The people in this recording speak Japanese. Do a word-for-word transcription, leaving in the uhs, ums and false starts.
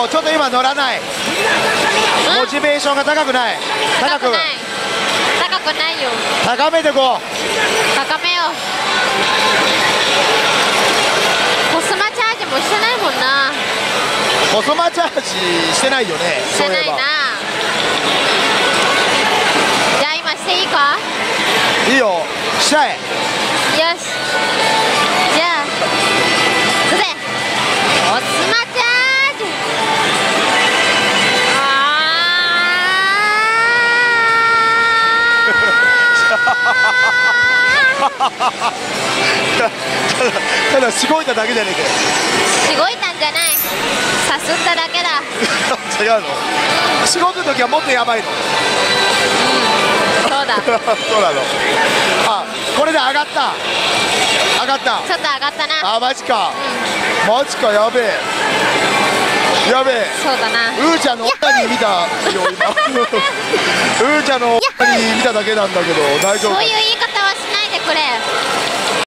ちょっと今乗らない。モチベーションが高くない。 高くない高くないよ。 高めてこう。 高めよう。コスマチャージもしてないもんな。 コスマチャージしてないよね。 してないな。じゃあ今していいか。 いいよ、しちゃえ。 よし、じゃあ行くぜ。コスマチャージ。あただしごいただけじゃねえかよ。 しごいたんじゃない、さすっただけだ。 違うの。しごく時はもっとやばいの。 そうだそうなの。あ、これで上がった。上がった。 ちょっと上がったな。 あ、マジか。マジか、やべえ。やべえ。 そうだな。 うーちゃんの女に見たよ今。うーちゃんの女に見ただけなんだけど大丈夫。 そういう言い方はしないでくれ。